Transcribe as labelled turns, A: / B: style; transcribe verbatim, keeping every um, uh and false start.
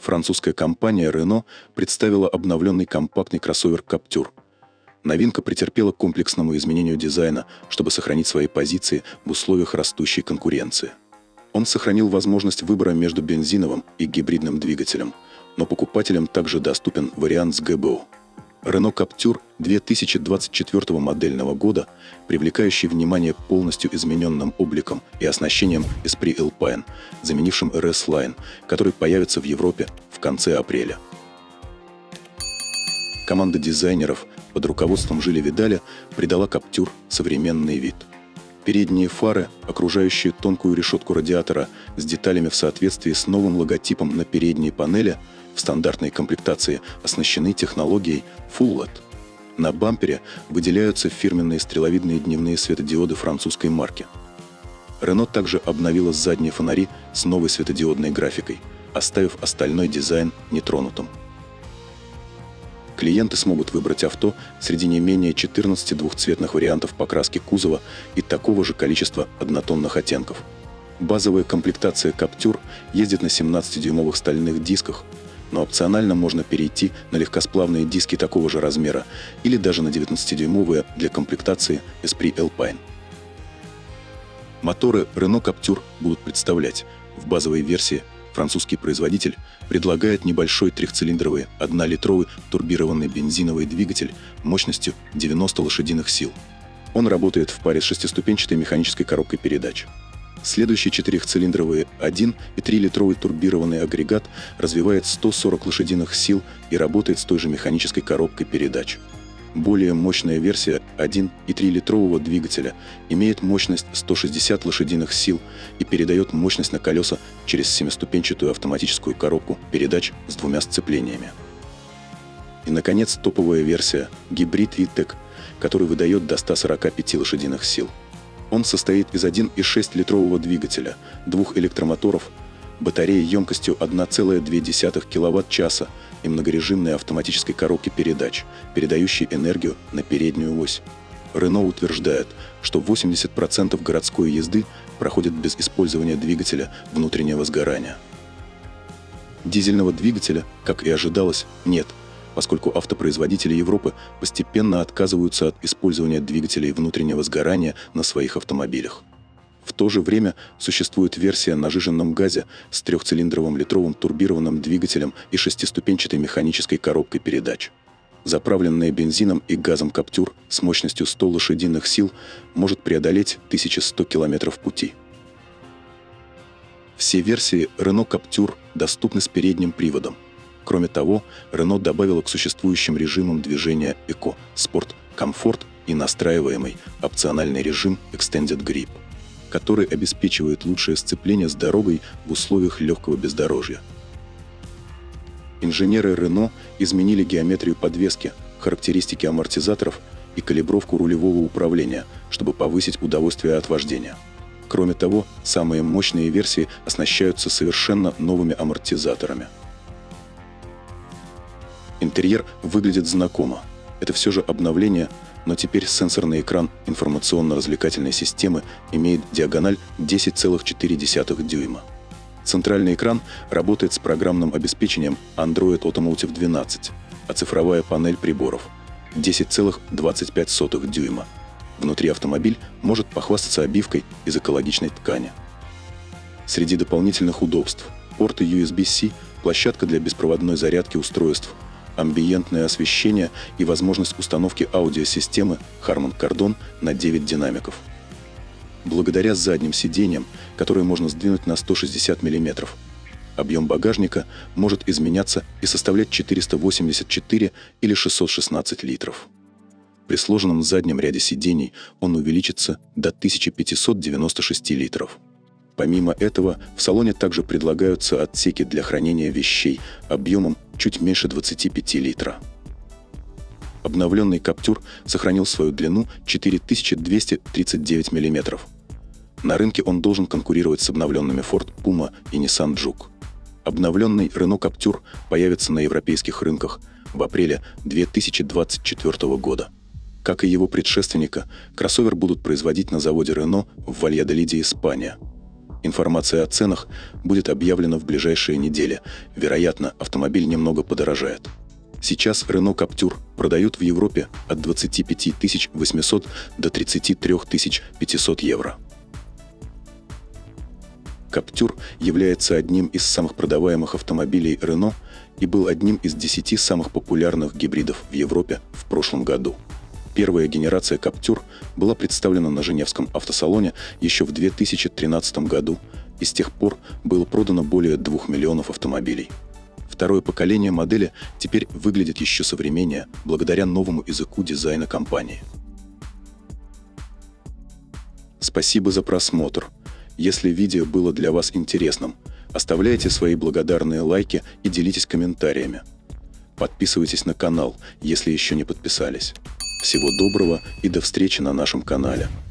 A: Французская компания Renault представила обновленный компактный кроссовер Captur. Новинка претерпела комплексному изменению дизайна, чтобы сохранить свои позиции в условиях растущей конкуренции. Он сохранил возможность выбора между бензиновым и гибридным двигателем, но покупателям также доступен вариант с гэ бэ о. Renault Captur две тысячи двадцать четвёртого модельного года, привлекающий внимание полностью измененным обликом и оснащением Esprit Alpine, заменившим эр эс Line, который появится в Европе в конце апреля. Команда дизайнеров под руководством Жиля Видаля придала Captur современный вид. Передние фары, окружающие тонкую решетку радиатора с деталями в соответствии с новым логотипом на передней панели, в стандартной комплектации оснащены технологией Full эл и ди. На бампере выделяются фирменные стреловидные дневные светодиоды французской марки. Renault также обновила задние фонари с новой светодиодной графикой, оставив остальной дизайн нетронутым. Клиенты смогут выбрать авто среди не менее четырнадцати двухцветных вариантов покраски кузова и такого же количества однотонных оттенков. Базовая комплектация Captur ездит на семнадцатидюймовых стальных дисках, но опционально можно перейти на легкосплавные диски такого же размера или даже на девятнадцатидюймовые для комплектации Esprit Alpine. Моторы Renault Captur будут представлять в базовой версии. Французский производитель предлагает небольшой трехцилиндровый однолитровый турбированный бензиновый двигатель мощностью девяносто лошадиных сил. Он работает в паре с шестиступенчатой механической коробкой передач. Следующий четырехцилиндровый один и трилитровый турбированный агрегат развивает сто сорок лошадиных сил и работает с той же механической коробкой передач. Более мощная версия один и трилитрового двигателя имеет мощность сто шестьдесят лошадиных сил и передает мощность на колеса через семиступенчатую автоматическую коробку передач с двумя сцеплениями. И, наконец, топовая версия гибрид ви-тек, который выдает до ста сорока пяти лошадиных сил. Он состоит из один и шесть литрового двигателя, двух электромоторов, батареи емкостью одна целая две десятых киловатт-часа и многорежимной автоматической коробки передач, передающей энергию на переднюю ось. Renault утверждает, что восемьдесят процентов городской езды проходит без использования двигателя внутреннего сгорания. Дизельного двигателя, как и ожидалось, нет, поскольку автопроизводители Европы постепенно отказываются от использования двигателей внутреннего сгорания на своих автомобилях. В то же время существует версия на сжиженном газе с трехцилиндровым литровым турбированным двигателем и шестиступенчатой механической коробкой передач. Заправленная бензином и газом Captur с мощностью сто лошадиных сил может преодолеть тысячу сто километров пути. Все версии Renault Captur доступны с передним приводом. Кроме того, Renault добавила к существующим режимам движения Eco, Sport, Comfort и настраиваемый опциональный режим Extended Grip, который обеспечивает лучшее сцепление с дорогой в условиях легкого бездорожья. Инженеры Renault изменили геометрию подвески, характеристики амортизаторов и калибровку рулевого управления, чтобы повысить удовольствие от вождения. Кроме того, самые мощные версии оснащаются совершенно новыми амортизаторами. Интерьер выглядит знакомо. Это все же обновление, но теперь сенсорный экран информационно-развлекательной системы имеет диагональ десять целых четыре десятых дюйма. Центральный экран работает с программным обеспечением Android Automotive двенадцать, а цифровая панель приборов – десять целых двадцать пять сотых дюйма. Внутри автомобиль может похвастаться обивкой из экологичной ткани. Среди дополнительных удобств – порты ю эс би-C, площадка для беспроводной зарядки устройств, амбиентное освещение и возможность установки аудиосистемы Harman Kardon на девять динамиков. Благодаря задним сиденьям, которые можно сдвинуть на сто шестьдесят миллиметров, объем багажника может изменяться и составлять четыреста восемьдесят четыре или шестьсот шестнадцать литров. При сложенном заднем ряде сидений он увеличится до тысячи пятисот девяноста шести литров. Помимо этого, в салоне также предлагаются отсеки для хранения вещей объемом чуть меньше двадцати пяти литра. Обновленный Captur сохранил свою длину четыре тысячи двести тридцать девять миллиметров. На рынке он должен конкурировать с обновленными Ford Puma и Nissan Juke. Обновленный Renault Captur появится на европейских рынках в апреле две тысячи двадцать четвёртого года. Как и его предшественника, кроссовер будут производить на заводе Renault в Вальядолиде, Испания. Информация о ценах будет объявлена в ближайшие недели. Вероятно, автомобиль немного подорожает. Сейчас Renault Captur продают в Европе от двадцати пяти тысяч восьмисот до тридцати трёх тысяч пятисот евро. Captur является одним из самых продаваемых автомобилей Renault и был одним из десяти самых популярных гибридов в Европе в прошлом году. Первая генерация Captur была представлена на Женевском автосалоне еще в две тысячи тринадцатом году, и с тех пор было продано более двух миллионов автомобилей. Второе поколение модели теперь выглядит еще современнее благодаря новому языку дизайна компании. Спасибо за просмотр. Если видео было для вас интересным, оставляйте свои благодарные лайки и делитесь комментариями. Подписывайтесь на канал, если еще не подписались. Всего доброго и до встречи на нашем канале.